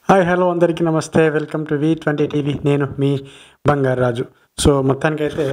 Hi hello అందరికీ నమస్తే. Welcome to V20 TV. నేను మీ బంగారు రాజు. సో మొత్తానికైతే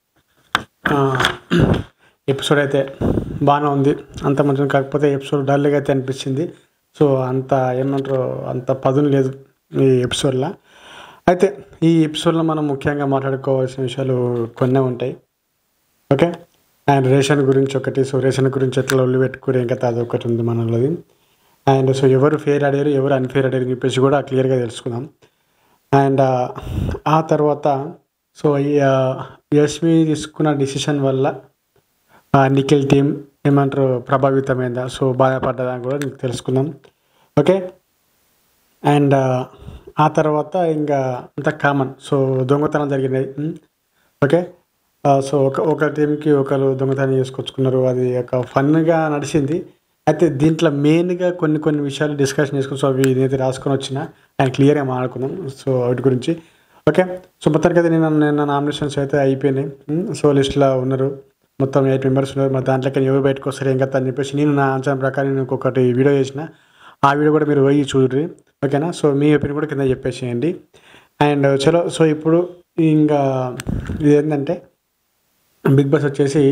ఎపిసోడ్ అయితే బాగానే ఉంది, అంత మంచిగా. కాకపోతే ఎపిసోడ్ డల్గా అయితే అనిపించింది. సో అంత ఏమంటారు, అంత పదును లేదు ఈ ఎపిసోడ్లో. అయితే ఈ ఎపిసోడ్లో మనం ముఖ్యంగా మాట్లాడుకోవాల్సిన విషయాలు కొన్ని ఉంటాయి. ఓకే, అండ్ రేషన్ గురించి ఒకటి. సో రేషన్ గురించి ఎట్లా ఒళ్ళు పెట్టుకుని ఇంకా అదొకటి ఉంది మనది. అండ్ సో ఎవరు ఫేర్ ఆడారు, ఎవరు అన్ఫేర్ ఆడారు అని చెప్పేసి కూడా క్లియర్గా తెలుసుకుందాం. అండ్ ఆ తర్వాత సో యశ్మి తీసుకున్న డిసిషన్ వల్ల నిఖిల్ టీం ఏమంటారు ప్రభావితమైందా, సో బాధపడ్డదా కూడా నీకు తెలుసుకుందాం. ఓకే, అండ్ ఆ తర్వాత ఇంకా అంత కామన్. సో దొంగతనం జరిగినాయి. ఓకే, సో ఒక టీంకి ఒకరు దొంగతనం చేసుకొచ్చుకున్నారు. అది ఒక ఫన్గా నడిచింది. అయితే దీంట్లో మెయిన్గా కొన్ని విషయాలు డిస్కషన్ చేసుకుని, సో అవి నేనైతే రాసుకొని వచ్చిన అండ్ క్లియర్గా మాట్లాడుకుందాం సో వాటి గురించి. ఓకే, సో మొత్తానికి అయితే నిన్న నామినేషన్స్ అయితే అయిపోయినాయి. సో లిస్ట్లో ఉన్నారు మొత్తం 8 మెంబర్స్ ఉన్నారు. మరి దాంట్లోకి ఎవరు బయటకు వస్తారు ఏం కదా అని చెప్పేసి నేను నా అంచనా ప్రకారం నేను ఇంకొకటి వీడియో చేసిన. ఆ వీడియో కూడా మీరు పోయి చూడండి. ఓకేనా, సో మీ ఒపీనియన్ కూడా కింద చెప్పేసేయండి. అండ్ చలో, సో ఇప్పుడు ఇంకా ఇది ఏంటంటే బిగ్ బాస్ వచ్చేసి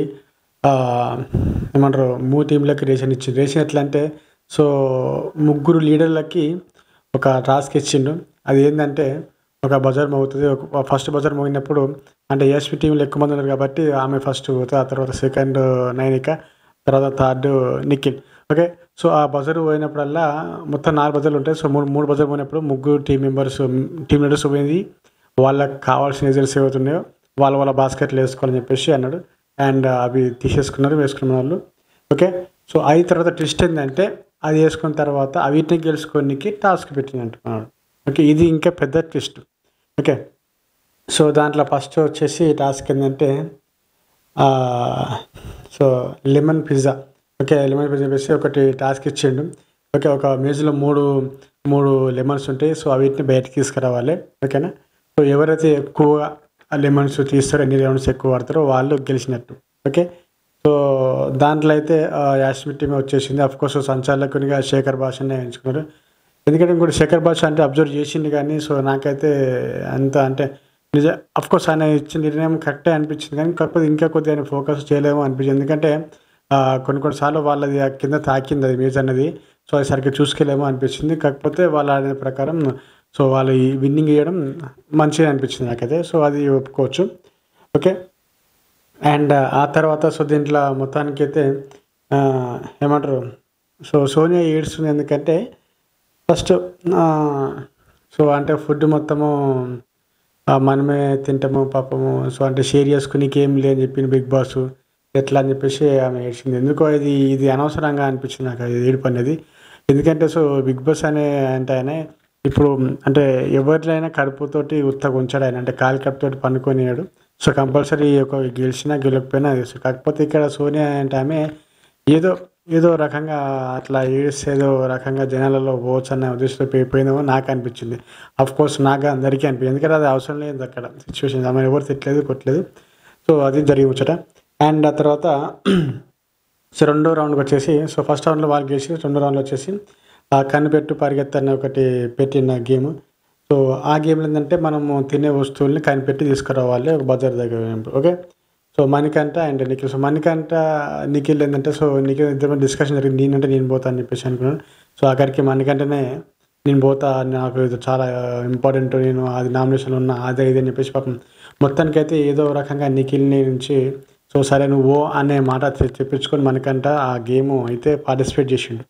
ఏమంటారు 3 టీంలకి రేషన్ ఇచ్చిండు. రేషన్ ఎట్లా అంటే, సో 3 లీడర్లకి ఒక టాస్క్ ఇచ్చిండు. అది ఏంటంటే ఒక బజార్ మోగుతుంది. ఫస్ట్ బజార్ మోగినప్పుడు అంటే ఎస్పీ టీంలో ఎక్కువ మంది ఉన్నారు కాబట్టి ఆమె ఫస్ట్ పోతుంది, ఆ తర్వాత సెకండ్ నైనిక, తర్వాత థర్డ్ నిఖిల్. ఓకే, సో ఆ బజర్ పోయినప్పుడల్లా మొత్తం 4 బజర్లు ఉంటాయి. సో మూడు బజర్ పోయినప్పుడు 3 టీం లీడర్స్ పోయింది. వాళ్ళకి కావాల్సిన రిజల్ట్స్ ఏవైతున్నాయో వాళ్ళ బాస్కెట్లు వేసుకోవాలని చెప్పేసి అన్నాడు. అండ్ అవి వేసుకున్న వాళ్ళు. ఓకే, సో అయిన తర్వాత ట్విస్ట్ ఏంటంటే అది వేసుకున్న తర్వాత వీటిని గెలుచుకోనికి టాస్క్ పెట్టింది అంటున్నాడు. ఓకే, ఇది ఇంకా పెద్ద ట్విస్ట్. ఓకే, సో దాంట్లో ఫస్ట్ వచ్చేసి టాస్క్ ఏంటంటే so lemon pizza. Okay, lemon pizza చెప్పేసి ఒకటి టాస్క్ ఇచ్చిండు. ఓకే, ఒక మేజ్లో మూడు లెమన్స్ ఉంటాయి. సో వీటిని బయటకు తీసుకురావాలి. ఓకేనా, సో ఎవరైతే ఎక్కువ లెమన్స్ తీస్తారో, ఎన్ని లెమన్స్ ఎక్కువ వాడతారో వాళ్ళు గెలిచినట్టు. ఓకే, సో దాంట్లో అయితే యాస్మి టీమే వచ్చేసింది. అఫ్కోర్స్ సంచాలకునిగా శేఖర్ భాషనే ఎంచుకున్నారు. ఎందుకంటే ఇంకోటి శేఖర్ భాష అంటే అబ్జర్వ్ చేసింది కానీ, సో నాకైతే అంత అంటే అఫ్కోర్స్ ఆయన ఇచ్చిన నిర్ణయం కరెక్టే అనిపించింది. కానీ కాకపోతే ఇంకా కొద్దిగా ఆయన ఫోకస్ చేయలేమో అనిపించింది. ఎందుకంటే కొన్నిసార్లు వాళ్ళది కింద తాకింది అది మ్యూజ్ అన్నది. సో అది సరిగ్గా చూసుకోలేమో అనిపించింది. కాకపోతే వాళ్ళ ఆడిన ప్రకారం సో వాళ్ళు ఈ విన్నింగ్ చేయడం మంచిగా అనిపించింది నాకైతే. సో అది ఒప్పుకోవచ్చు. ఓకే, అండ్ ఆ తర్వాత సో దీంట్లో మొత్తానికి అయితే ఏమంటారు, సో సోనియా ఏడుస్తుంది. ఎందుకంటే ఫస్ట్ సో అంటే ఫుడ్ మొత్తము మనమే తింటాము పాపము, సో అంటే షేర్ చేసుకునేకి ఏం లేదని చెప్పింది బిగ్ బాస్. ఎట్లా అని చెప్పేసి ఆమె ఏడ్చింది. ఎందుకో ఇది అనవసరంగా అనిపించింది నాకు అది ఏడుపు అనేది. ఎందుకంటే సో బిగ్ బాస్ అంటే ఆయన ఇప్పుడు అంటే ఎవరినైనా కడుపుతోటి ఉత్తగా ఉంచాడు ఆయన. అంటే కాలు కడుపుతోటి పండుకొనియాడు. సో కంపల్సరీ ఒక గెలిచినా గెలకపోయినా చేస్తాడు. కాకపోతే ఇక్కడ సోనియా అంటే ఆమె ఏదో రకంగా అట్లా ఏదో రకంగా జనాలలో పోవచ్చు అన్న ఉద్దేశంతో పోయిందేమో నాకు అనిపించింది. అఫ్కోర్స్ నాకు అందరికీ అనిపించింది. ఎందుకంటే అది అవసరం లేదు అక్కడ సిచ్యువేషన్. ఆమె ఎవరు తిట్టలేదు కొట్టలేదు. సో అది జరిగి వచ్చట. అండ్ ఆ తర్వాత సో రెండో రౌండ్కి వచ్చేసి, సో ఫస్ట్ రౌండ్లో వాళ్ళు గెలిచి రెండో రౌండ్లో వచ్చేసి కనిపెట్టు పరిగెత్తు అనే ఒకటి పెట్టిన గేమ్. సో ఆ గేమ్లో ఏంటంటే మనము తినే వస్తువుల్ని కనిపెట్టి తీసుకురావాలి ఒక బజార్ దగ్గర. Okay, so Manikanta and Nikhil. So Manikanta Nikhil ఏంటంటే, సో నిఖిల్ ఇద్దరు డిస్కషన్ జరిగింది. నేను పోతా అని చెప్పేసి అనుకున్నాను. సో అక్కడికి మణికంఠనే నేను పోతా, నాకు ఇది చాలా ఇంపార్టెంట్, నేను అది నామినేషన్లో ఉన్నా అదే అని చెప్పేసి పాపం మొత్తానికైతే ఏదో రకంగా నిఖిల్ని నుంచి సో సరే నువ్వు అనే మాట తెప్పించుకొని మణికంఠ ఆ గేమ్ అయితే పార్టిసిపేట్ చేసిండు.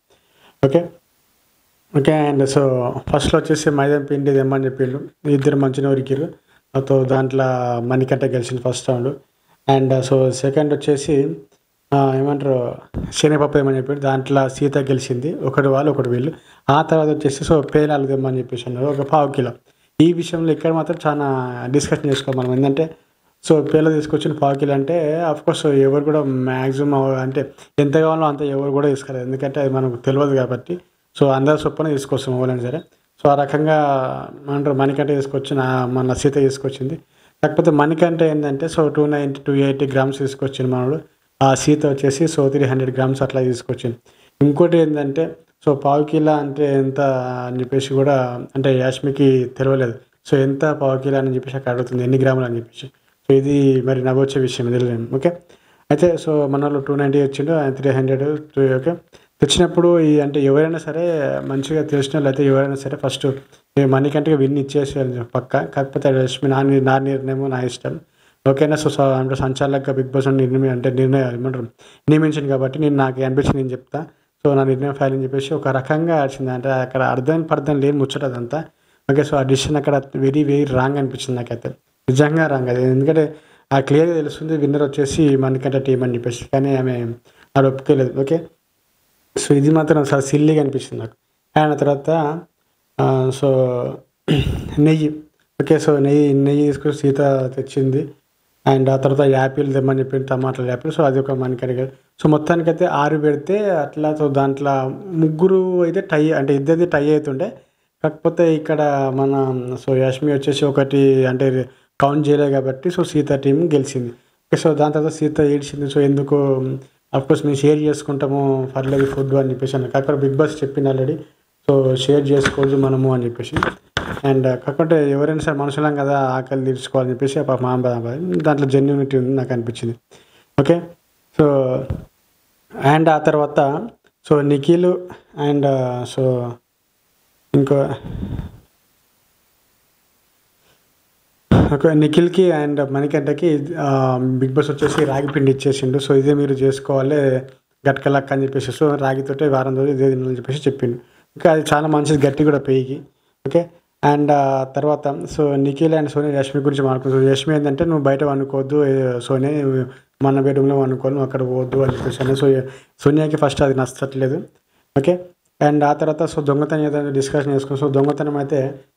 ఓకే, అండ్ సో ఫస్ట్లో వచ్చేసి మైదాన్ పిండి తెమ్మని చెప్పిండు. ఇద్దరు మంచిగా ఉరికిరు. సో దాంట్లో మణికంఠ గెలిచింది first round. And so second వచ్చేసి ఏమంటారు శనగపప్పు ఏమని చెప్పాడు. దాంట్లో సీత గెలిచింది. ఒకటి వాళ్ళు ఒకటి వీళ్ళు. ఆ తర్వాత వచ్చేసి సో పేలాలు తెమ్మని చెప్పేసి అన్నారు, ఒక 1/2 కిలో. ఈ విషయంలో ఇక్కడ మాత్రం చాలా డిస్కషన్ చేసుకోవాలి మనం. ఏంటంటే సో పేల తీసుకొచ్చిన 1/2 కిలో అంటే అఫ్కోర్స్ ఎవరు కూడా మ్యాక్సిమం అంటే ఎంత కావాలో అంత ఎవరు కూడా తీసుకోలేదు. ఎందుకంటే అది మనకు తెలియదు కాబట్టి. సో అందరి చొప్పున తీసుకొస్తాం ఎవరైనా సరే. సో ఆ రకంగా ఏమంటారు మణికంఠ తీసుకొచ్చిన మన సీత తీసుకొచ్చింది. కాకపోతే మణికంఠ ఏంటంటే సో 280 గ్రామ్స్ తీసుకొచ్చింది మనోడు. ఆ సీత వచ్చేసి సో 300 గ్రామ్స్ అట్లా తీసుకొచ్చింది. ఇంకోటి ఏంటంటే సో పావు కిలో అంటే ఎంత అని చెప్పేసి కూడా అంటే యాష్మికి తెలియలేదు. సో ఎంత పావు కిలో అని చెప్పేసి అక్కడ అడుగుతుంది, ఎన్ని గ్రాములు అని చెప్పేసి. సో ఇది మరి నవ్వొచ్చే విషయం తెలియదు. ఓకే, అయితే సో మన వాళ్ళు 290 వచ్చిండు, ఆయన 300. ఓకే, తెచ్చినప్పుడు ఈ అంటే ఎవరైనా సరే మంచిగా తెలిసిన వాళ్ళు అయితే ఎవరైనా సరే ఫస్ట్ మనీ కంటే విన్ ఇచ్చేసేయాలి పక్క. కాకపోతే రష్మి నా నిర్ణయం నా ఇష్టం. ఓకేనా. సో అంటే సంచాలకుగా బిగ్ బాస్ నిర్ణయం ఏమంటారు నియమించింది కాబట్టి నాకు అనిపించింది నేను చెప్తా. సో నా నిర్ణయం ఫైల్ అని చెప్పేసి ఒక రకంగా వచ్చింది, అంటే అక్కడ అర్థం లేని ముచ్చట అదంతా. ఓకే, సో ఆ డిసిషన్ అక్కడ వెరీ రాంగ్ అనిపించింది నాకైతే, నిజంగా రాంగ్ అది. ఎందుకంటే ఆ క్లియర్గా తెలుస్తుంది విన్నర్ వచ్చేసి మనకంటే టీం అని చెప్పేసి, కానీ ఆమె అది ఒప్పుకోలేదు. ఓకే, సో ఇది మాత్రం చాలా సిల్లీగా అనిపించింది నాకు. అండ్ తర్వాత సో నెయ్యి. ఓకే, సో నెయ్యి తీసుకొని సీత తెచ్చింది. అండ్ ఆ తర్వాత యాపిల్ తెమ్మని చెప్పింది, టమాటాలు యాపిల్. సో అది ఒక మనకి. సో మొత్తానికైతే 6 పెడితే అట్లా. సో దాంట్లో ముగ్గురు అయితే టై, అంటే ఇద్దరిది టై అవుతుండే. కాకపోతే ఇక్కడ మన సో యాష్మి వచ్చేసి ఒకటి అంటే కౌంట్ చేయలేదు కాబట్టి సో సీత టీం గెలిచింది. సో దాని తర్వాత సీత ఏడ్చింది. సో ఎందుకు అఫ్కోర్స్ మేము షేర్ చేసుకుంటాము పర్లేదు ఫుడ్ అని చెప్పేసి అన్నారు. కాకపోతే బిగ్ బాస్ చెప్పింది ఆల్రెడీ, సో షేర్ చేసుకోవచ్చు మనము అని చెప్పేసి. అండ్ కాకపోతే ఎవరైనా సరే మనుషులం కదా, ఆకలి తీర్చుకోవాలని చెప్పేసి మా దాంట్లో జెన్యూనిటీ ఉంది నాకు అనిపించింది. ఓకే, సో అండ్ ఆ తర్వాత సో నిఖిల్ అండ్ సో ఇంకో ఓకే నిఖిల్కి అండ్ మణికంఠకి బిగ్ బాస్ వచ్చేసి రాగి పిండి ఇచ్చేసిండు. సో ఇదే మీరు చేసుకోవాలి గట్కలక్క అని చెప్పేసి. సో రాగితోటే వారం రోజులు ఇదే తినాలని చెప్పేసి చెప్పిండు. ఇంకా అది చాలా మంచిది, గట్టి కూడా పెయికి. ఓకే, అండ్ తర్వాత సో నిఖిల్ అండ్ సోనియా యష్మి గురించి మాట్లాడుతుంది. యష్మి ఏంటంటే నువ్వు బయట వండుకోవద్దు, సోనియా మన బెడ్రూమ్లో వండుకోవాలి, నువ్వు అక్కడ పోవద్దు అని చెప్పేసి. సో సోనియాకి ఫస్ట్ అది నచ్చట్లేదు. ఓకే, అండ్ ఆ తర్వాత సో దొంగతనం ఏదైనా డిస్కషన్ చేసుకుని. సో దొంగతనం అయితే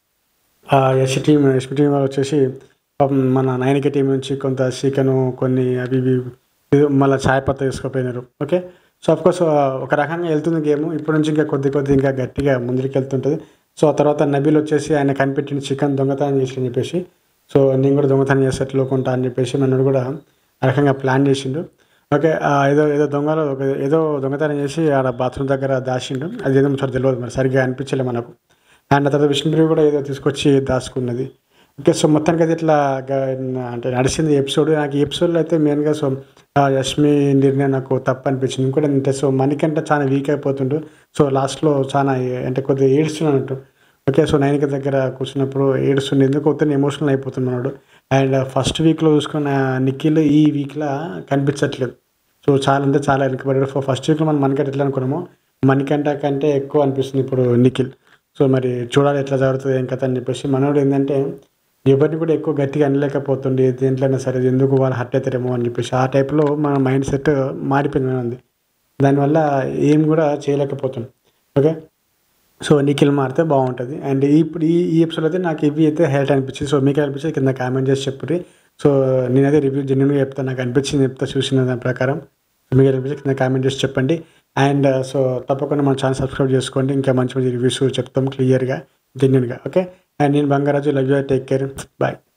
యష్మి టీం వచ్చేసి మన నైనిక టీం నుంచి కొంత చికెను కొన్ని అవి మళ్ళీ చాయ్ పత్తా తీసుకుపోయినారు. ఓకే, సో అఫ్కోర్స్ ఒక రకంగా వెళ్తుంది గేమ్. ఇప్పటి నుంచి ఇంకా కొద్ది ఇంకా గట్టిగా ముందుకు వెళ్తుంటుంది. సో ఆ తర్వాత నబీల్ వచ్చేసి ఆయన కనిపెట్టిన చికెన్ దొంగతనం చేసి అని చెప్పేసి. సో నేను కూడా దొంగతనం చేసేట్లు కొంటా అని చెప్పేసి నన్ను కూడా ఆ రకంగా ప్లాన్ చేసిండు. ఓకే, ఏదో దొంగతనం చేసి ఆడ బాత్రూమ్ దగ్గర దాచిండు. అది ఏదో ముచ్చట తెలియదు, మరి సరిగ్గా అనిపించలే మనకు. అండ్ ఆ తర్వాత విష్ణుప్రియ కూడా ఏదో తీసుకొచ్చి దాచుకున్నది. ఓకే, సో మొత్తానికి అయితే ఇట్లా అంటే నడిచింది ఎపిసోడ్. నాకు ఈ ఎపిసోడ్లో అయితే మెయిన్గా సో యష్మి నిర్ణయం నాకు తప్పు అనిపించింది. ఇంకోటి అంటే సో మనకంటే చాలా వీక్ అయిపోతుండు. సో లాస్ట్లో చాలా అంటే కొద్దిగా ఏడుస్తున్నట్టు. ఓకే, సో నైనిక దగ్గర కూర్చున్నప్పుడు ఏడుస్తుండే, ఎందుకు అవుతుంది ఎమోషనల్ అయిపోతున్నాడు. అండ్ ఫస్ట్ వీక్లో చూసుకున్న నిఖిల్ ఈ వీక్లో కనిపించట్లేదు. సో చాలా వెనకబడ్డాడు. ఫస్ట్ వీక్లో మనం మనకంటే ఎట్లా అనుకున్నామో మనకంట కంటే ఎక్కువ అనిపిస్తుంది ఇప్పుడు నిఖిల్. సో మరి చూడాలి ఎట్లా జరుగుతుంది ఏం కథ అని చెప్పేసి. మనోడు ఏంటంటే ఎవరిని కూడా ఎక్కువ గట్టిగా అనలేకపోతుండే, దేంట్లోనే సరే ఎందుకు వాళ్ళు హర్ట్ అవుతారేమో అని చెప్పేసి ఆ టైప్లో మన మైండ్ సెట్ మారిపోయింది. దానివల్ల ఏం కూడా చేయలేకపోతుంది. ఓకే, సో నిఖిల్ మారితే బాగుంటుంది. అండ్ ఇప్పుడు ఈ ఎపిసోడ్ అయితే నాకు ఇవి అయితే హైలైట్ అనిపించింది. సో మీకు అనిపించింది కింద కామెంట్ చేసి చెప్పుర్రి. సో నేనైతే రివ్యూ జెన్యున్గా చెప్తాను, నాకు అనిపించింది చెప్తా, చూసిన దాని ప్రకారం. మీకు అనిపించింది కింద కామెంట్ చేసి చెప్పండి. అండ్ సో తప్పకుండా మన ఛానల్ సబ్స్క్రైబ్ చేసుకోండి, ఇంకా మంచి రివ్యూస్ చెప్తాం క్లియర్గా జెన్యున్గా. ఓకే, అండ్ నేను Bangaraju, love you, take care, bye.